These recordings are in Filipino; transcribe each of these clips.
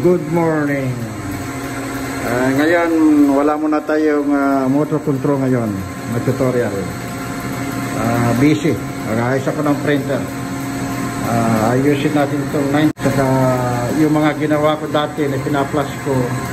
Good morning. Ngayon, wala muna tayong motor control ngayon na tutorial. Busy. Mag-ayos ako ng printer. Ayusin natin itong 9. Saka yung mga ginawa ko dati na pinaplas ko,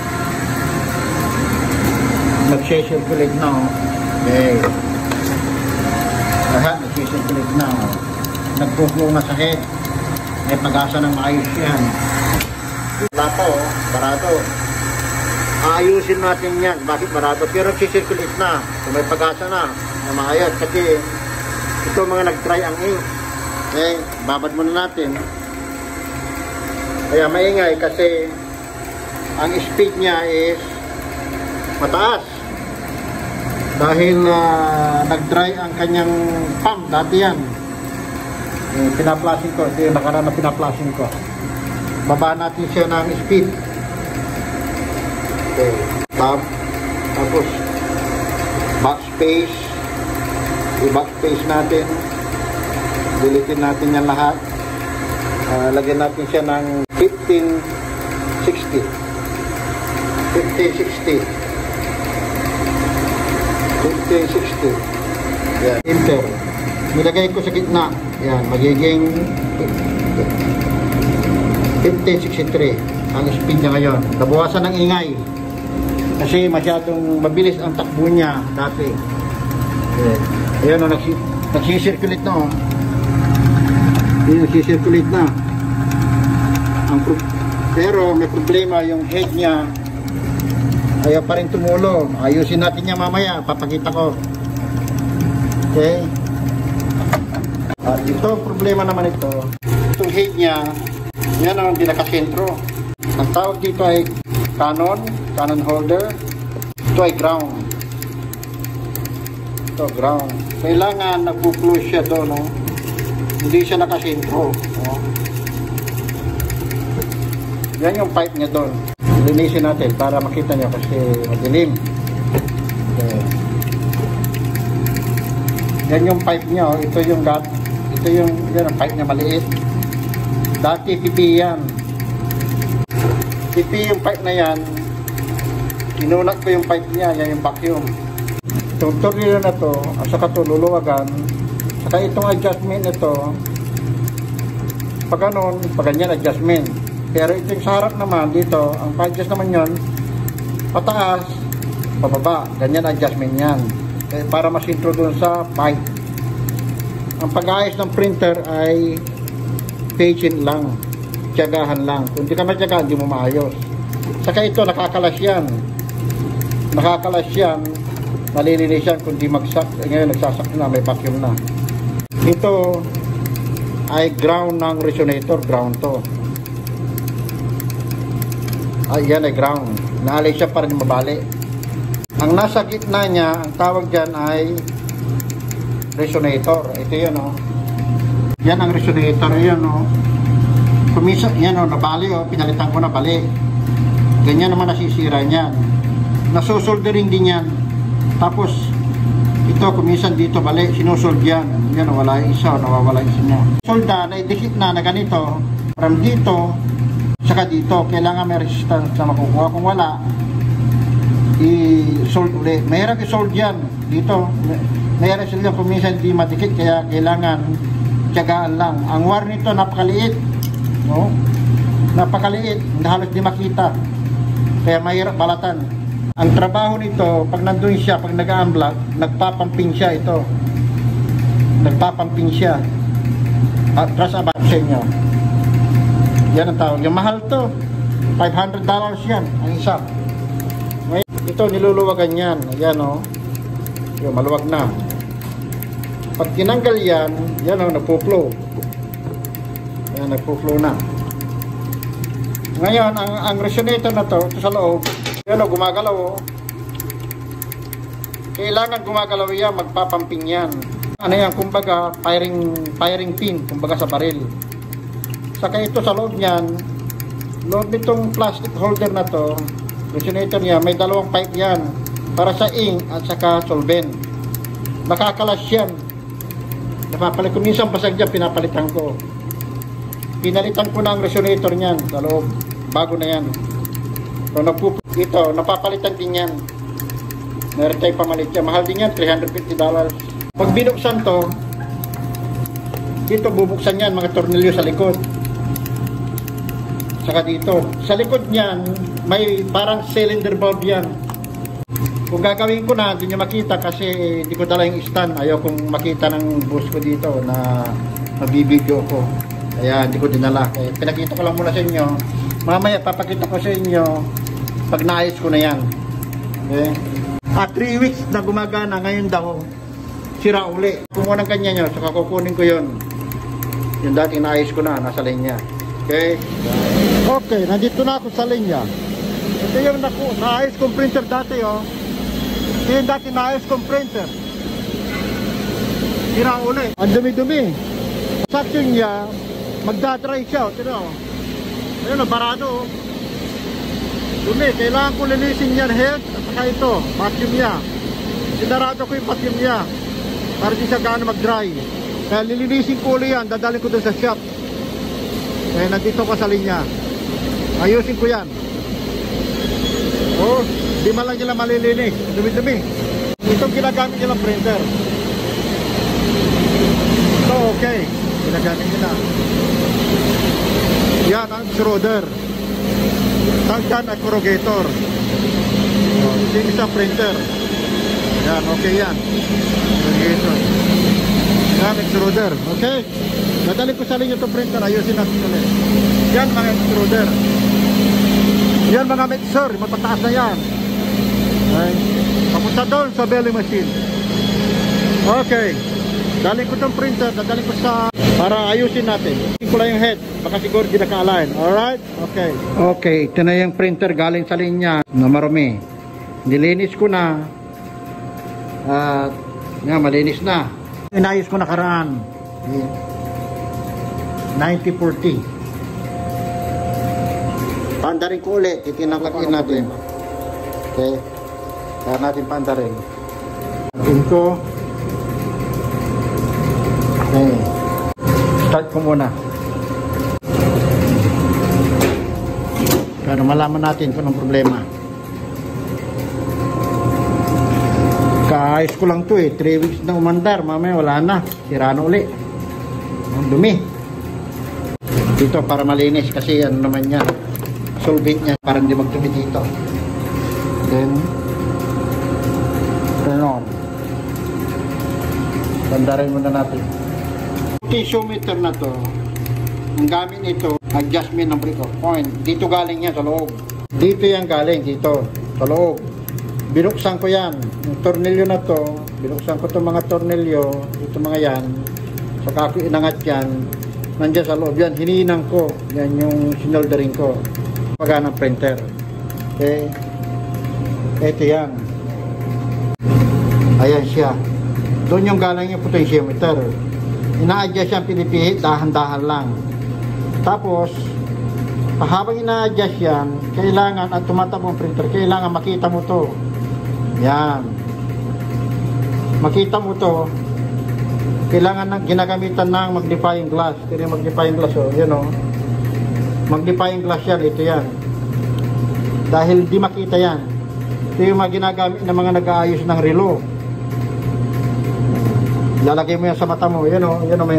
nag-circulate na. Okay. Lahat nag-circulate na. Nagpuplo na sa head. May pag-asa ng maayos yan. Wala po, barado. Ayusin natin yan. Bakit barado? Pero nag-circulate na. Kung may pag-asa na maayos. Kasi ito mga nag-try ang ink. Okay, babad muna natin. Kaya maingay kasi ang speed niya is mataas. Dahil nag-dry ang kanyang pump. Dati yan. Pinaplasin ko. Ito yung nakaraan na pinaplasin ko. Baba natin siya ng speed. Okay. Tapos backspace. I-backspace natin. Dilitin natin yan lahat. Lagyan natin siya ng 1560. 1560. 1560. Yan. Enter. Nilagay ko sa gitna. Yan. Magiging 1563 ang speed niya ngayon. Nabawasan ng ingay kasi masyadong mabilis ang takbo niya dati. Ayan o, nagsisirculate na o. Nagsisirculate na. Pero may problema yung head niya, ayaw pa rin tumulo. Ayusin natin niya mamaya, papakita ko. Okay. Ito problema naman ito. Itong head niya, yan ang hindi nakasentro. Ang tawag dito ay Canon holder. Ito ay ground. Ito ground. Kailangan nagpo-close siya doon, no? Hindi siya nakasentro, no? Yan yung pipe niya doon. Linisin natin para makita niyo kasi madilim. Okay. Yan yung pipe niya, oh. Ito yung yan ang pipe niya maliit. Dati pipi yan. Pipi yung pipe na yan. Inunat ko yung pipe niya. Yan yung vacuum. Itong tornilyo na to, at saka ito luluwagan. Saka itong adjustment ito, pag ganun, pag ganyan adjustment. Pero ito yung sa harap naman dito, ang pa-adjust naman yan, pataas, pababa. Ganyan adjustment yan. Para masintro dun sa pipe. Ang pag-ayos ng printer ay patient lang, tiyagahan lang. Kung di ka matyaga, hindi mo maayos. Saka ito, nakakalas yan. Nakakalas yan, malilinis yan kung di magsak. Ngayon, nagsasak na, may vacuum na. Ito ay ground ng resonator, ground to. Yan ay ground. Naalay siya para mabali. Ang nasa gitna niya, ang tawag dyan ay resonator. Ito yan, o. Yan ang resonator, yan o. Kumisa, yan o, nabali o, pinalitan ko na bali. Ganyan naman nasisira niyan. Nasusoldering din yan. Tapos, ito, kumisan dito bali, sinusold yan. Yan o, wala yung isa o, nawawala yung isa niya. Solda, naidikit na ganito, from dito, saka dito, kailangan may resistance na makukuha. Kung wala, i-sold ulit. Mahirap i-sold yan. Dito, mahirap sila kumisan di madikit, kaya kailangan tiyagaan lang. Ang wire nito napakaliit, no? Napakaliit, halos di makita. Kaya mahirap balatan. Ang trabaho nito, pag nandun siya, pag nag-unblock, nagpapamping siya ito. Nagpapamping siya. Trust about sa inyo. Yan ang tawag. Yung mahal to. $500 yan, ang isa. Ito, niluluwagan yan. Ayan, o. Yung maluwag na. Pag tinanggal yan, yan o, nagpo-flow. Yan, nagpo-flow na. Ngayon, ang resonator na to, ito sa loob, yan o, gumagalaw o. Kailangan gumagalaw yan, magpapamping yan. Ano yan, kumbaga, firing pin, kumbaga sa baril. Saka ito sa loob niyan, loob nitong plastic holder na to, resonator niya, may dalawang pipe yan, para sa ink at saka solvent. Nakakalas yan. Napapalit ko minsan basag dyan, pinapalitan ko. Pinalitan ko na ang resonator niyan sa loob. bago na yan. So, ito, napapalitan din yan. Meron tayong pamalit yan. Mahal din yan, $350. Pag binuksan to, dito bubuksan yan, mga tornilyo sa likod. Saka dito. Sa likod niyan, may parang cylinder bulb yan. Kung gagawin ko na, hindi nyo makita kasi hindi ko dala yung stand. Ayaw kong makita ng boss ko dito na mabibideo ko. Kaya hindi ko dinala. Kaya pinakita ko lang muna sa inyo. Mamaya papakita ko sa inyo pag naayos ko na yan. Okay? 3 weeks na gumagana, ngayon daw sira uli. Kumuha ng kanya nyo, saka kukunin ko yun. Yung dati naayos ko na, nasa linya. Okay? Okay, nandito na ako sa linya. Ito yung naayos kong printer dati, oh. Ito yung dati naayos kong printer. Sira uli. Ang dumi-dumi. Suction niya, magdadry siya, oh. Tino, oh. Ayun, oh, barado, oh. Dumi, kailangan ko linisin yan head at saka ito, vacuum niya. Sinarado ko yung vacuum niya para di siya gaano mag-dry. Kaya lilinisin ko ulit yan, dadalhin ko doon sa shop. Kaya nandito ko sa linya. Ayusin ko yan. Oh, di man lang nila malilinis. Dumi-dumi. Itong ginagamit nila printer. Ito, okay. Ginagamit nila. Yan ang extruder. Tangkan at corrugator. Oh, ito yung isang printer. Yan, okay yan. Corrugator. Yan, extruder. Okay? Nadali ko sa linya itong printer. Ayusin natin ulit. Yan mga extruder. Yan mga mixer. Matataas na yan. Okay? Papunta doon sa belly machine. Okay. Dali ko itong printer. Dadali ko sa... para ayusin natin. Ko lang yung head. Baka siguro di naka-align. Alright? Okay. Okay. Ito na yung printer galing sa linya na marumi. Nilinis ko na. At nga, malinis na. Inayos ko nakaraan. 90-40. Pandarin ko ulit. Itinakagin natin. Okay. Kaya natin pandarin. Natin ko. Okay. Start ko muna. Para malaman natin kung anong problema. Kaayos ko lang to eh. 3 weeks na umandar. Mamaya wala na. Sira na uli. Ang dumi. Dito para malinis kasi ano naman yan. Solvent niya para hindi magdumi dito. Then turn on. Bandarin muna natin. Tensiometer na to, ang gamit nito, adjustment ng break-off point. Dito galing yan sa loob. Dito yan galing, dito, sa loob. Binuksan ko yan. Yung tornilyo na to, binuksan ko itong mga tornilyo, ito mga yan. Saka ako inangat yan. Nandiyan sa loob yan, hininang ko. Yan yung sinoldering ko. Paga ng printer. Okay. Ito yan. Ayan siya. Doon yung galing yung potentiometer. Ina-adjust yan, pinipihit, dahan-dahan lang. Tapos, habang ina-adjust yan, kailangan, at tumatabong printer, kailangan makita mo to. Yan. Makita mo to. Kailangan na ginagamitan ng magnifying glass. Ito yung magnifying glass, oh. Yan, oh. Magnifying glass yan, ito yan. Dahil di makita yan. Ito yung mga ginagamit ng mga nag-aayos ng relo. Lalagay mo yan sa mata mo. Yan o, yan o,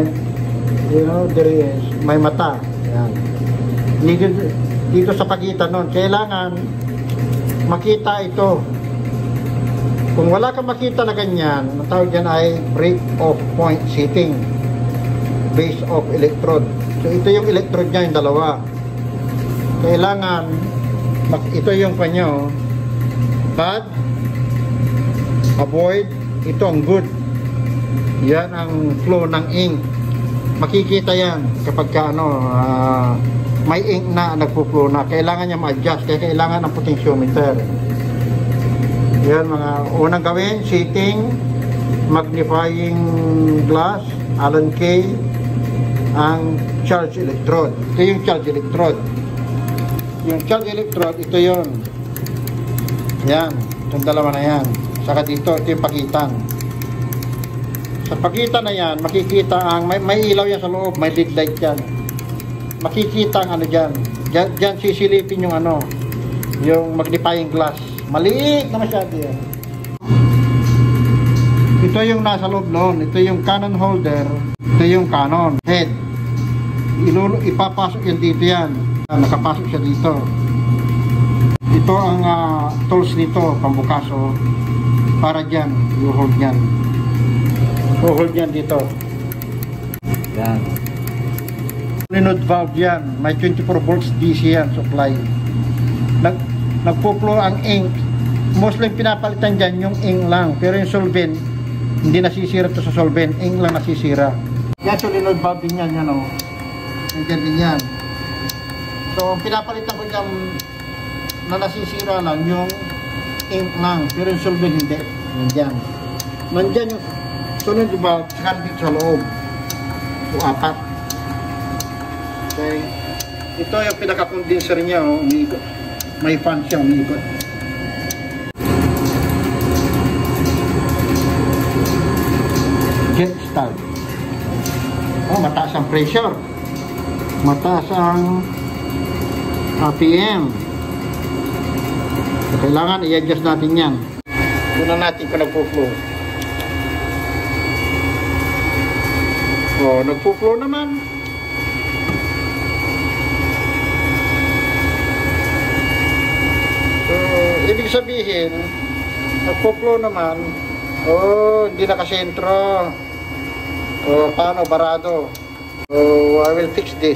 may mata. Yan. Dito sa pagitan nun, kailangan makita ito. Kung wala kang makita na ganyan, ang tawag yan ay break-off point setting. Base of electrode. So ito yung electrode niya, yung dalawa. Kailangan, ito yung panyo. Bad, avoid, ito ang good. Yan ang flow ng ink. Makikita yan kapag ka, may ink na nagpo-flow na. Kailangan niya ma-adjust. Kaya kailangan ng potentiometer. Yan mga unang gawin. Setting, magnifying glass, Allen key, ang charge electrode. Ito yung charge electrode. Yung charge electrode, ito yun. Yan. Itong dalawa na yan. Saka dito, ito yung pagitan. Sa pagitan na yan, makikita ang, may ilaw yan sa loob, may lead light yan. Makikita ang ano dyan, Diyan sisilipin yung ano, yung magnifying glass. Maliit na masyado yan. Ito yung nasa loob noon. Ito yung Canon holder. Ito yung Canon head. Ipapasok yan dito yan. Nakapasok siya dito. Ito ang tools nito, pambukaso. Para dyan, i-hold yan. I-hold yan dito. Yan. Linod valve yan. May 24 volts DC yan, supply. Nagpo-flow ang ink. Mostly pinapalitan dyan yung ink lang. Pero yung solvent, hindi nasisira to sa solvent. Ink lang nasisira. Yan, so linod valve din yan, yan o. Yan din yan. So, pinapalitan ko dyan na nasisira lang yung ink lang. Pero yung solvent hindi. Nandyan. Nandyan yung sunod valve, saka dito sa loob. O apat. Okay. Ito yung pinaka-condenser niya, oh, umiikot. May fan siya, umiikot. Get start. Oh, mataas ang pressure. Mataas ang RPM. So, kailangan i-adjust natin yan. Doon natin kung nagpo-flow. Oh, nagpo-flow naman. So, ibig sabihin, nagpo-flow naman. Oh, hindi nakasentro. Oh, paano? Barado. So, I will fix this.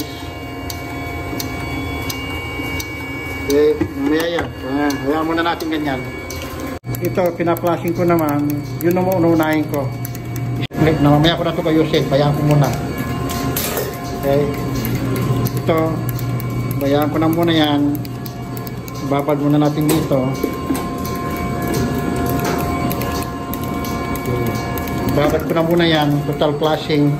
Okay, mamaya yan. Hayaan muna natin ganyan. Ito, pina-flashing ko naman. Yun ang uunahin ko. Mamaya ko na ito ayusin. Bayaan ko muna. Okay. Ito, bayaan ko na muna yan. Babad muna natin dito. Babad ko na muna yan. Total flashing.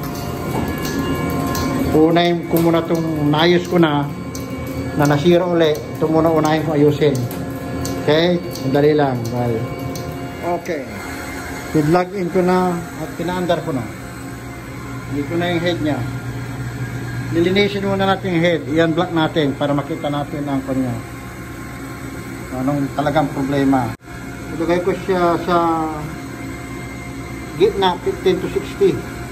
Unahin ko muna itong naayos ko na nasira ulit. Ito muna unahin ko ayusin. Okay? Madali lang. Bye. Okay. I-plug in ko na at pinaandar ko na. Dito na yung head niya. Nilinisin muna natin yung head. I-unblock natin para makita natin ang kanya. Anong talagang problema. Ilagay ko siya sa gitna, 15 to 60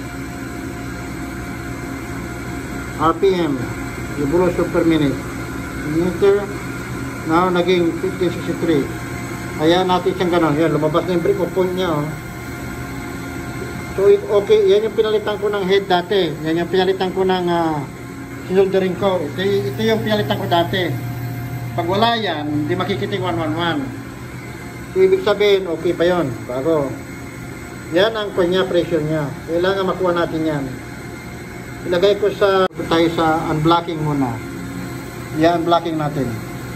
RPM, revolution per minute. Meter, now naging 1563. Ayan natin siyang gano'n. Yan, lumabas na yung break point niya. Oh. So, okay, yan yung pinalitan ko ng head dati. Yan yung pinalitan ko ng sinoldering ko. Ito yung pinalitan ko dati. Pag wala yan, hindi makikita yung 111. So, ibig sabihin, okay pa yun. Bago. Yan ang kanya pressure niya. Kailangan makuha natin yan. Ilagay ko tayo sa unblocking muna. Yan, unblocking natin.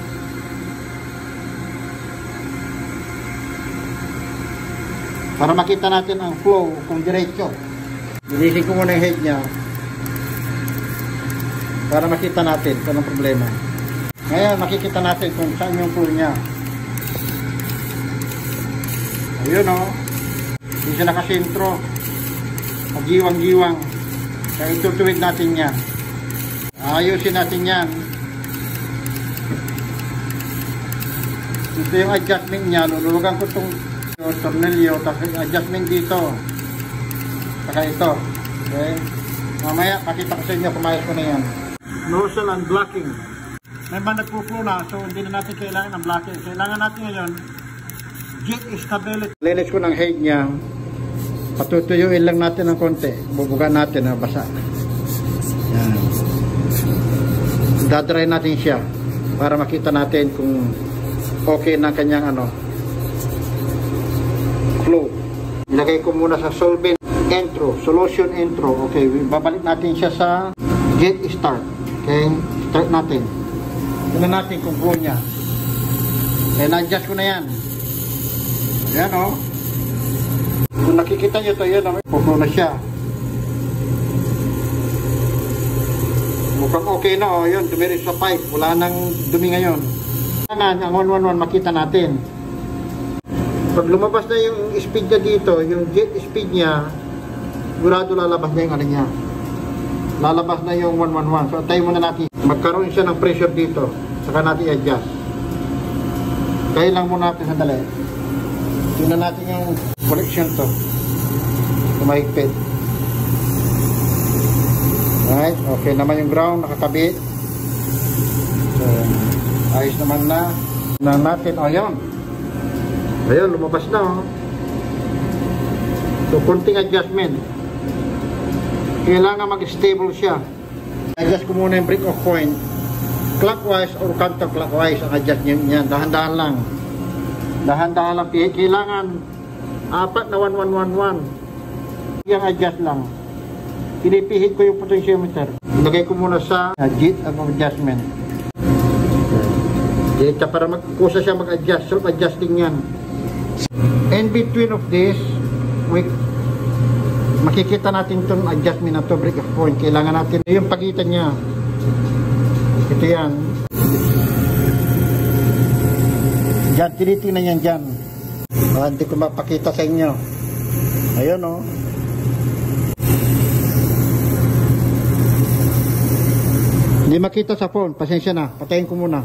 Para makita natin ang flow kung diretso. Linisin ko muna yung head niya. Para makita natin kung anong problema. Ngayon, makikita natin kung saan yung flow niya. Ayun o. Hindi siya nakasentro. Magiwang-giwang. Kaya itutuwid natin yan. Ayusin natin yan. Ito yung adjustment niya. Lulugan ko itong tornilyo. Tapos adjustment dito. Saka ito. Okay. Mamaya, pakita ko sa inyo. Pumayos ko na yan. Nozzle unblocking. May ba nagpo-flow na, so hindi na natin kailangan ng blocking. Kailangan natin ngayon, jet stability. Linis ko ng head niya. Patutuyuin lang natin ng konti. Bubugan natin na basa. Yan. Dadry natin siya para makita natin kung okay na kanyang flow. Ilagay ko muna sa solvent intro, solution intro. Okay, babalik natin siya sa get start. Okay, start natin. Tignan natin kung flow niya. Okay, na-adjust ko na yan. Ayan o. Kung nakikita nyo ito, yan o. Flow na siya. Mukhang okay na o. Yun, dumiris sa pipe. Wala nang dumi ngayon. Ang 111 makita natin. Pag lumabas na yung speed niya dito, yung jet speed niya, sigurado lalabas na yung niya. Lalabas na yung 111. So, antayin muna natin. magkaroon siya ng pressure dito. Saka natin i-adjust. Kaya lang muna natin sandali. Tingnan natin yung connection to. Kumahigpit. Right, okay naman yung ground, nakakabit. So, ayos naman na. Tingnan natin, ayun. Ayun, lumabas na, oh. So, konting adjustment. Kailangan mag-stable siya. Adjust ko muna yung break off point. Clockwise or counterclockwise ang adjust niyan. Dahan-dahan lang. Dahan-dahan lang. Kailangan 4 na 1111. Yung adjust lang. Pinipihit ko yung potentiometer. Ilagay ko muna sa jet of adjustment. Dito para magkusa siya mag-adjust. Self-adjusting yan. In between of this, makikita natin itong adjustment na to, break off point. Kailangan natin yung pagitan niya. Ito yan. Diyan, tinitingnan yan dyan. Hindi ko mapakita sa inyo. Ayun, oh. Hindi makita sa phone. Pasensya na. Patayin ko muna.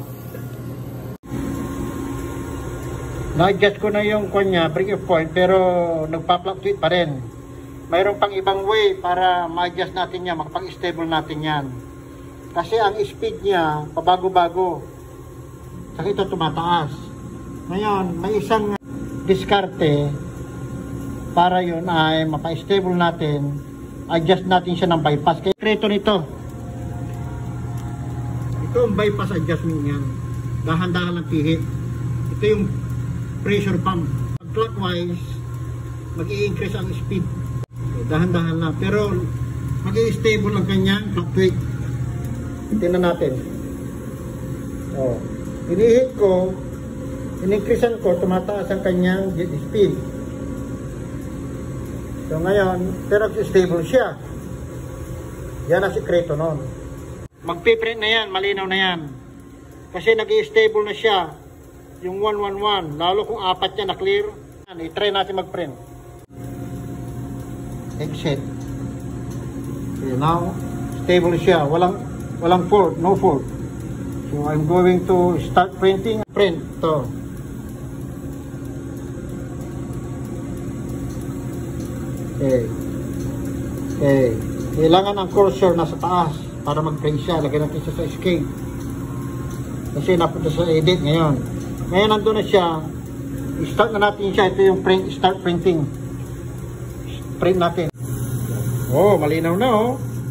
Na-adjust ko na yung kanya, break off point, pero nagpa-fluctuate pa rin. Mayroon pang ibang way para ma-adjust natin yan, makapag-stable natin yan. Kasi ang speed niya, pabago-bago. Saka ito tumataas. Ngayon, may isang diskarte para yun ay mapa-stable natin, adjust natin siya ng bypass. Kaya kreto nito. Ito ang bypass adjustment niyan. Dahan-dahan lang pihit. Ito yung pressure pump. Pag clockwise, mag-i-increase ang speed. Dahan-dahan lang. Pero mag-i-stable lang kanyang fluctuate. Tingnan natin. Oh. Inihit ko, in-increasean ko, tumataas ang kanyang jet speed. So ngayon, pero stable siya. Yan ang sikreto nun. Magpiprint na yan, malinaw na yan. Kasi nag-i-stable na siya. Yung 111, lalo kung 4 yan na clear. I-try natin mag-print. Exit. Okay, now, stable siya. Walang fault, no fault. So, I'm going to start printing. Print to. Okay. Okay. Kailangan ang cursor nasa taas para mag-print siya. Lagyan natin siya sa escape. Kasi napunta sa edit ngayon. Ngayon nandun na siya. I-start na natin siya. Ito yung print, start printing. Print natin. Oh, malinaw na, oh.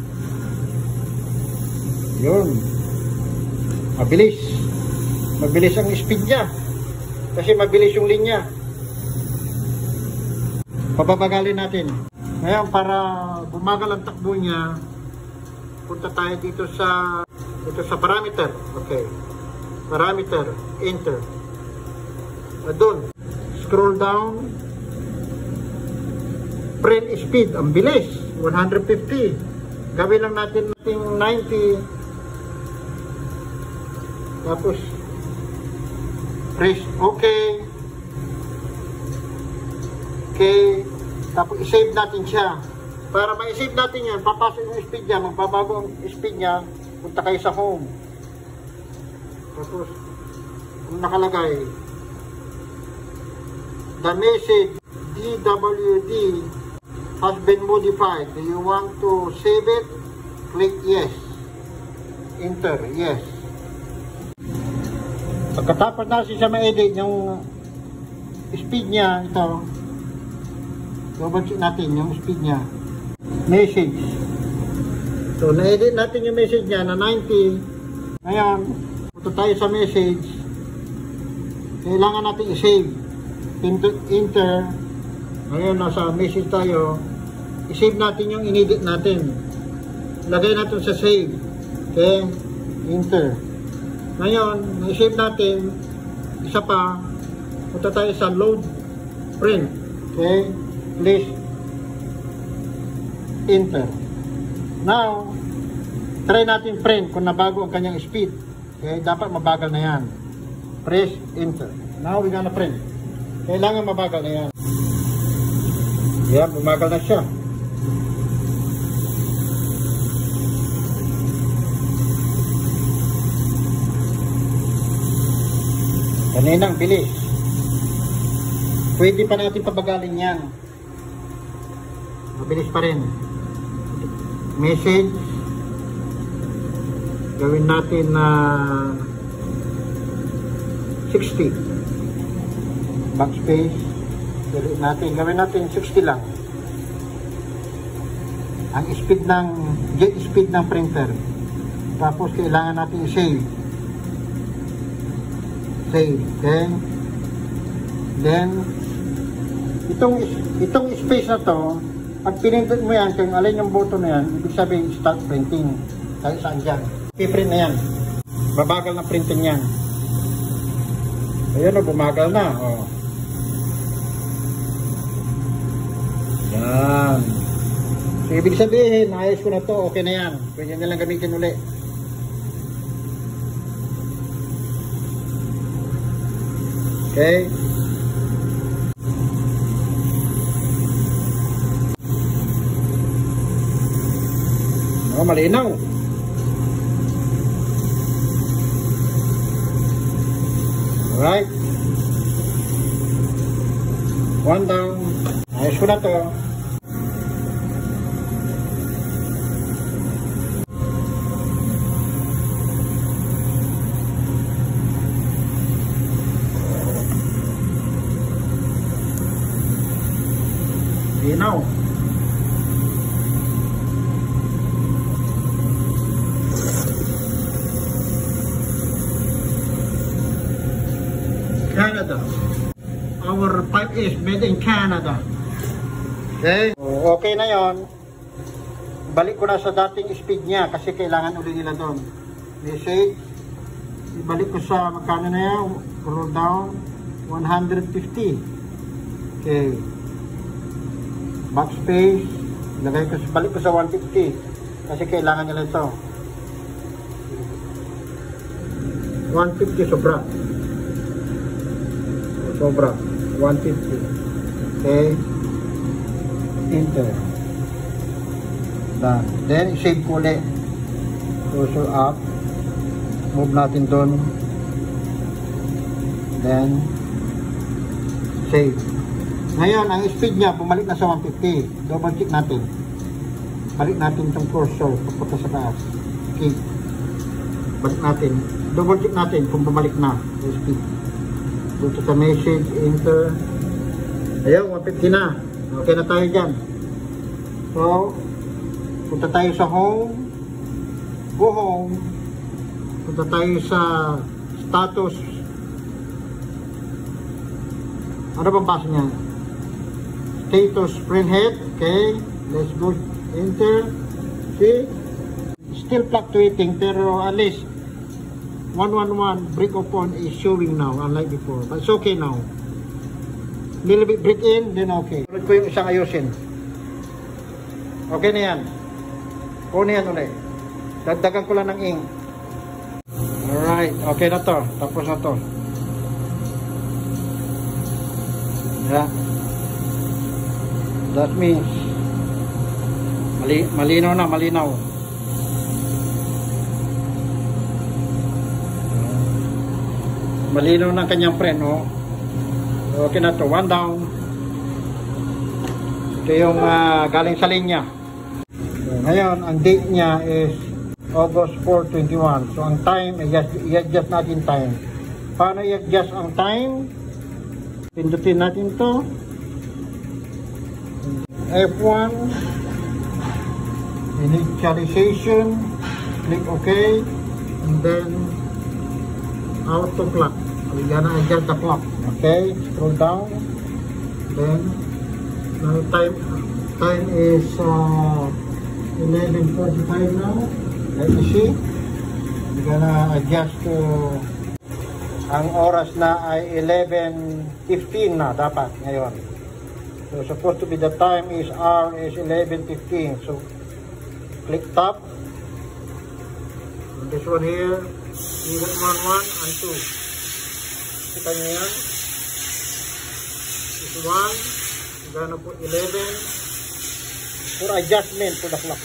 Yun. Mabilis. Mabilis ang speed niya. Kasi mabilis yung linya. Pababagalin natin. Ngayon, para bumagal ang takbo niya, punta tayo dito sa parameter. Okay. Parameter. Enter. Doon. Scroll down. Print speed. Ang bilis. 150. Gawin lang natin 90. Tapos press OK. Okay. Tapos i-save natin siya. Para ma-save natin yan, papasok yung speed niya, magbabago ang speed niya, punta kayo sa home. Tapos kung nakalagay the message DWD has been modified. Do you want to save it? Click yes. Enter. Yes. Pagkatapos natin siya ma-edit yung speed niya, ito, double check natin yung speed niya. Message. So, na-edit natin yung message niya na 90. Ngayon, punta tayo sa message. Kailangan natin i-save. Enter. Ngayon, nasa message tayo. I-save natin yung in-edit natin. Lagay natin sa save. Okay? Enter. Ngayon, na-save natin. Isa pa. Punta tayo sa load. Print. Okay? Please. Enter. Now, try natin print kung nabago ang kanyang speed. Okay? Dapat mabagal na yan. Press enter. Now, we're gonna print. Kailangan mabagal na yan. Yan, bumagal na siya. Kaninang bilis. Pwede pa natin pabagalin yan. Mabilis pa rin. Message. Gawin natin na 60. Backspace. Gawin natin 60 lang. Ang speed ng jet speed ng printer. Tapos kailangan natin i-save. Save. Then itong space na to, pag pinindot mo yan, kung alin yung button na yan, ibig sabihin start printing. Kahit saan dyan. I-print na yan. Babagal na printing yan. Ayan o, bumagal na. O. Yan. So, ibig sabihin, ayos ko na to, okay na yan. Pwede nilang gamitin uli. Okay. Oh, malinaw. Alright. One down. Ayos ko na to. Linaw. Canada. Our pipe is made in Canada. Okay? Okay na yon. Balik ko na sa dating speed niya kasi kailangan ulit nila doon. Message. Ibalik ko sa magkano na yan? Roll down. 150. Okay. Backspace. Balik ko sa 150 kasi kailangan nila ito. 150 sobra. 150. Okay. Enter. Done. Then save ko ulit. Cursor up. Move natin doon. Then save. Ngayon, ang speed niya, bumalik na sa 150. Double check natin. Balik natin itong cursor. Papunta sa taas. Okay. Balik natin. Double check natin kung bumalik na sa speed. Punta sa message, enter. Ayun, 150 na. Okay na tayo dyan. So, punta tayo sa home. Go home. Punta tayo sa status. Ano bang basa niya? Status print head. Okay. Let's go. Enter. See? Still fluctuating pero at least 111 break open is showing now unlike before. But it's okay now. Little bit break in, then okay. Ulit ko yung isang ayusin. Okay na yan. Kunin yan ulit. Dagdagan ko lang ng ink. Alright. Okay na to. Tapos na to. Yeah. That means malinaw na, malinaw. Malinaw ng kanyang print, oh. Okay na to, one down. Ito yung galing sa linya. So, ngayon, ang date niya is August 4, 21. So, ang time, i-adjust natin time. Paano i-adjust ang time? Pindutin natin to. F1. Initialization. Click OK. And then, auto clock. We're gonna adjust the clock. Okay, scroll down. Then now time is 11:45 now. Let me see. We're gonna adjust to ang oras na ay 11:15 na dapat ngayon. So supposed to be the time is R is 11:15. So click top. And this one here. You got 1 and 2. Kita nyo yan. This 1. We're gonna put 11. For adjustment to the clock.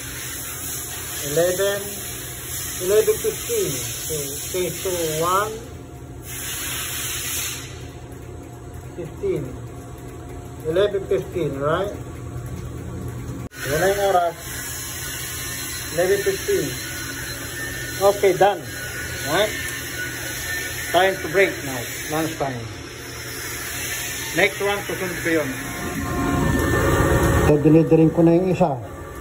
11:15. So change to 1. 15. 11:15, right? Wala yung oras. 11:15. Okay, done. Right? Time to break now. Lunch time. Next one, susunod ko yun. So, dinidirin ko na yung isa.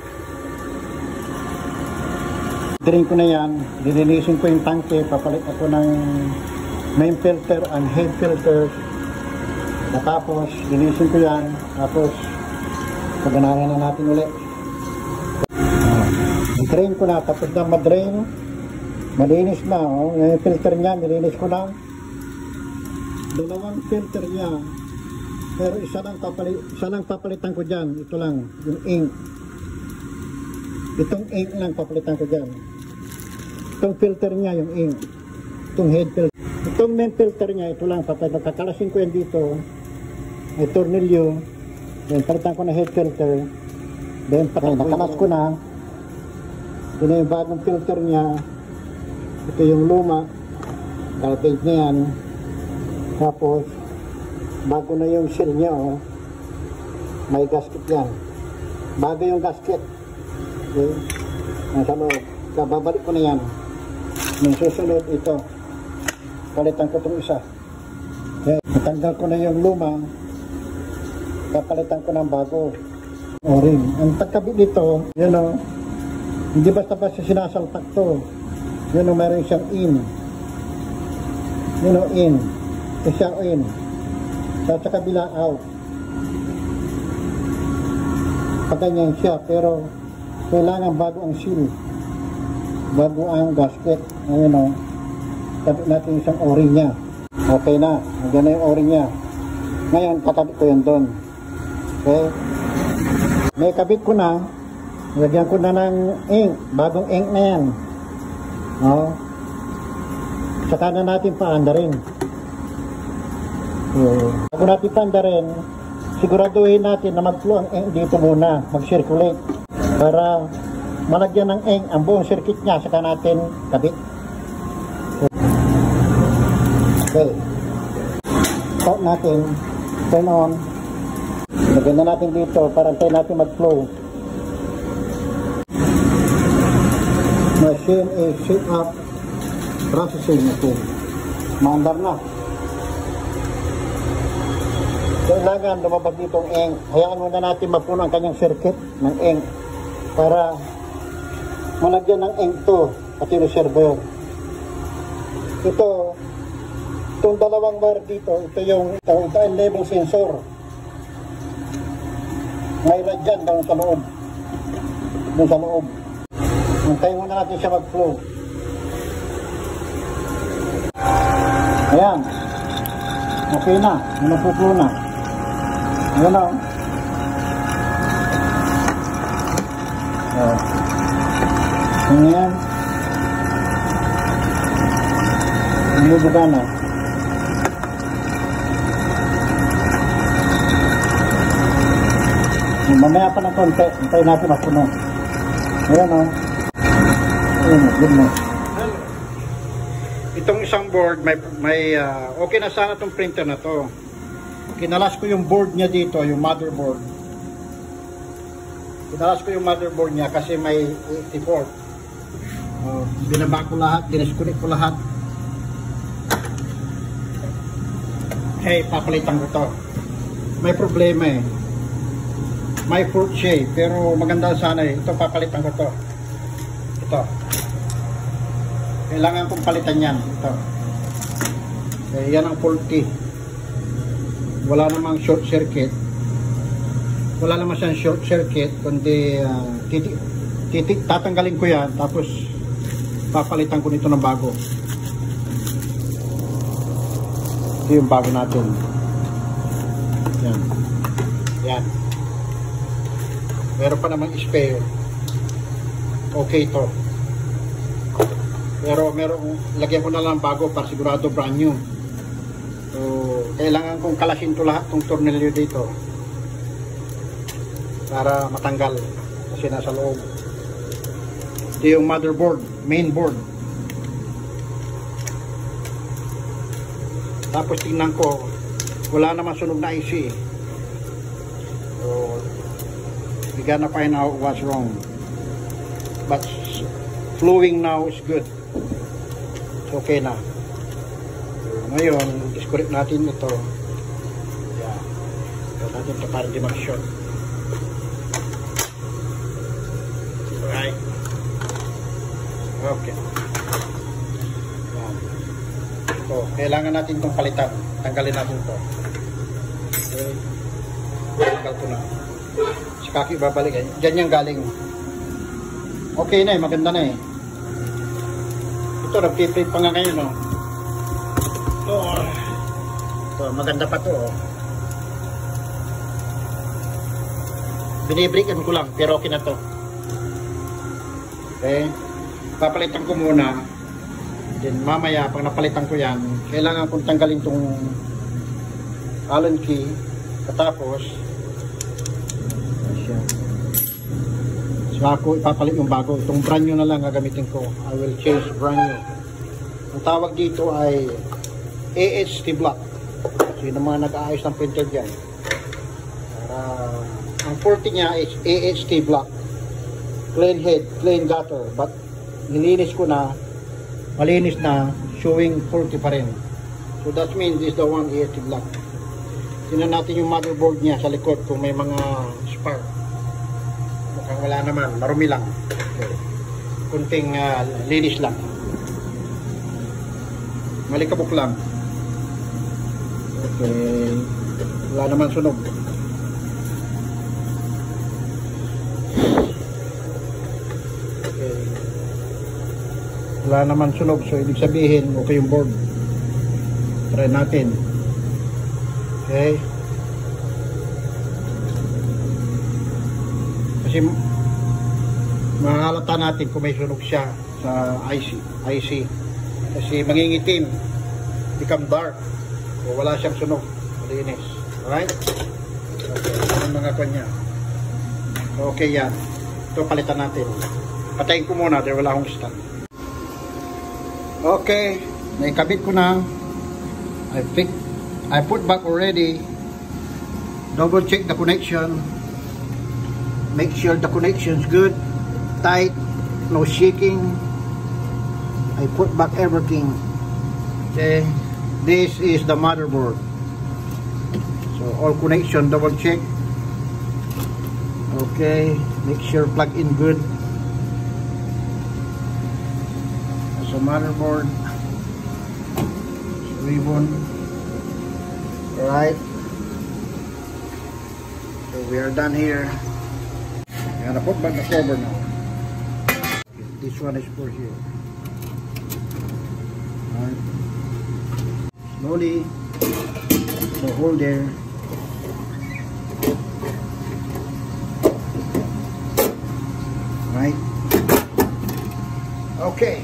Dinidirin ko na yan. Dininisin ko yung tanke. Papalit ako ng main filter and head filter. Tapos, dinisin ko yan. Tapos, paganahin na natin ulit. Drain ko na. Tapos na ma-drain. Malinis na. Oh. Yung filter niya, nilinis ko na. Dalawang filter niya. Pero isa lang papalitan ko dyan. Ito lang. Yung ink. Itong ink lang papalitan ko dyan. Itong filter niya, yung ink. Itong head filter. Itong main filter niya, ito lang. Kakalasin ko yan dito. May tornilyo, then palitan ko na head filter, then nakalas ko na. Ito na yung bagong filter niya, ito yung luma, kalapage na yan. Tapos bago na yung seal niya, oh. May gasket yan, bago yung gasket, okay. Nasa loob, babalik ko na yan. Yung susunod ito, palitan ko itong isa, okay. Natanggal ko na yung luma, papalitan ko ng bago o-ring. Ang pagkabit nito, yun o, hindi basta-basta sinasalpak to. Yun o, mayroon siyang in. Yun o, in. Ito siya in. Sa kabila, out. Pagkanyan siya, pero kailangan bago ang seal. Bago ang gasket. Ayun o, kabit natin isang o-ring niya. Okay na, nandiyan na yung o-ring niya. Ngayon, kakabit ko yun doon. Okay. May kabit ko na. Lagyan ko na ng ink. Bagong ink na yan. No? Saka na natin paandarin. Okay. Bago natin paandarin, siguraduhin natin na mag-flow ang ink dito muna. Mag-circulate. Para malagyan ng ink ang buong circuit niya. Saka natin kabit. Okay. Start natin. Turn on. Lagyan na natin dito para tayo natin mag-flow. Machine is set up processing machine. Maandar na. Kailangan lumabas dito ang ink. Hayaan muna natin mapuno ang kanyang circuit ng ink para malagyan ng ink to at yung server. Itong dalawang wire dito, ito yung level sensor. May radyan doon sa loob. Doon sa loob. Antayin muna natin siya mag-flow. Ayan. Okay na. Napuplo na. Ayan o. Ayan. Nilubuga na. Mamaya pa ng konti, hintayin natin mapuno. Ayan o. Ayan o, good mo. Itong isang board, okay na sana itong printer na to. Kinalas ko yung board niya dito, yung motherboard. Kinalas ko yung motherboard niya kasi may 84. Binaba ko lahat, dinisconnect ko lahat. Okay, papalitan ko to. May problema eh. May fault siya eh, pero maganda sana eh. Ito, papalitan ko to. Ito. Kailangan kong palitan yan. Ito. Okay, yan ang faulty. Wala namang short circuit. Wala naman siyang short circuit, kundi tatanggalin ko yan, tapos papalitan ko nito ng bago. Ito yung bago natin. Yan. Yan. Meron pa namang spare. Okay to. Pero lagyan ko na lang bago para sigurado brand new. So, kailangan kong kalasin to lahat ng tornilyo dito para matanggal kasi nasa loob. Ito yung motherboard, main board. Tapos tingnan ko wala naman sunog na IC. So we gotta find out what's wrong, but flowing now is good. It's okay na. So, ngayon disconnect natin ito. Yeah, ito natin ito para di mag-short. Alright, okay. So, kailangan natin itong palitan. Tanggalin natin ito. Okay. Tanggal ko na. Si Kaki babalik eh. Diyan yung galing. Okay na eh. Maganda na eh. Ito, nagpiprint pa nga ngayon no. Ito, maganda pa to oh. Binibreakan ko lang. Pero okay na to. Okay. Papalitan ko muna. Then mamaya pag napalitan ko yan, kailangan kong tanggalin tong Allen key. Katapos so ako ipapalit yung bago. Itong brand new na lang gagamitin ko. I will change brand new. Ang tawag dito ay AHT block. So yun ang mga nag-aayos ng printer dyan. Ang 40 niya is AHT block. Clean head, clean gutter. But nilinis ko na, malinis na, showing 40 pa rin. So that means this is the one AHT block. Tingnan natin yung motherboard niya sa likod kung may mga spark. Mukhang wala naman, marumi lang. Okay. Kunting linis lang. Malikabok lang. Okay. Wala naman sunog. Okay. Wala naman sunog, so ibig sabihin okay yung board. Try natin. Okay. Kasi mahalata natin kung may sunog siya sa IC. Kasi mangingitim, become dark. O wala siyang sunog. Malinis. Alright? Okay. Ang mga kanya. Okay yan. Ito palitan natin. Patayin ko muna dahil wala akong stand. Okay, naikabit ko na. I put back already. Double check the connection. Make sure the connection is good, tight, no shaking. I put back everything. Okay, this is the motherboard. So all connection double check. Okay, make sure plug in good. So motherboard, ribbon. Alright, so we are done here. I'm gonna put back the cover now. This one is for here. Alright, slowly, so hold there. Right. Okay.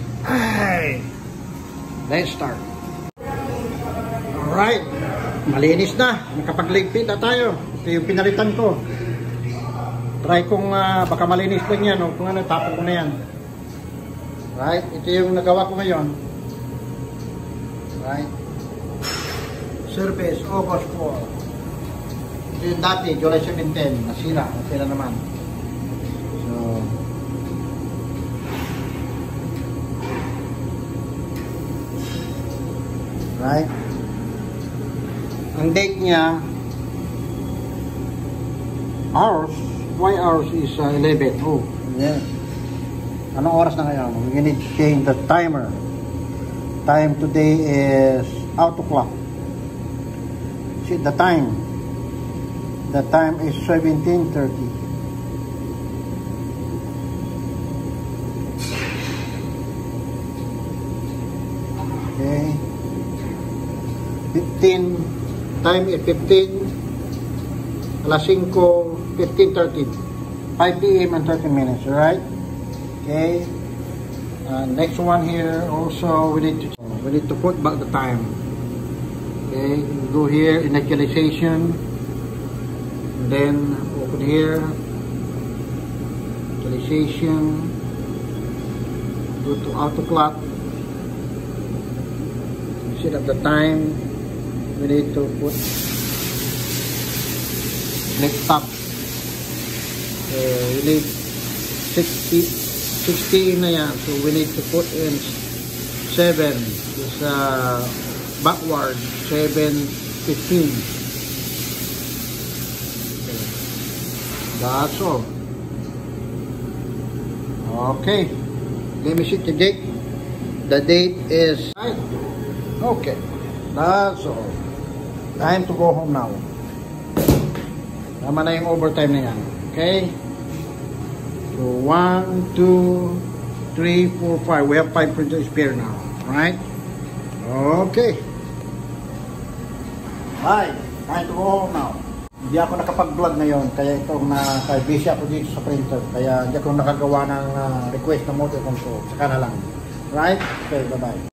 Let's start. Alright. Malinis na. Nakapagligpit na tayo. Ito yung pinalitan ko. Try kong baka malinis lang yan. O kung ano, tapon ko na yan. Right. Ito yung nagawa ko ngayon. Right. Surface, August 4. Ito yung dati, July 17. Nasira. Nasira naman. So, right. Ang date niya hours. Why hours is 11? Oh, yeah. Anong oras na ngayon? We need to change the timer. Time today is out of clock. See the time. The time is 17:30. Okay. 15. Time is 15. Alas 5, 15:30. 5 p.m. and 30 minutes. Alright? Okay. Next one here. Also, we need to put back the time. Okay. Go here, initialization. And then open here. Initialization. Go to auto clock. Set up the time. We need to put flip top. So we need 60 na yan. So we need to put in 7. This backward 715. That's all. Okay. Let me see the date. The date is right. Okay. That's all. Time to go home now. Tama na yung overtime na yan. Okay? So 1, 2, 3, 4, 5. We have 5 for the spare now. Right? Okay. Hi. Time to go home now. Hindi ako nakapag-vlog ngayon, kaya itong busy ako dito sa printer, kaya hindi ako nakagawa ng request na motor control. Saka na lang. Right? Okay, bye-bye.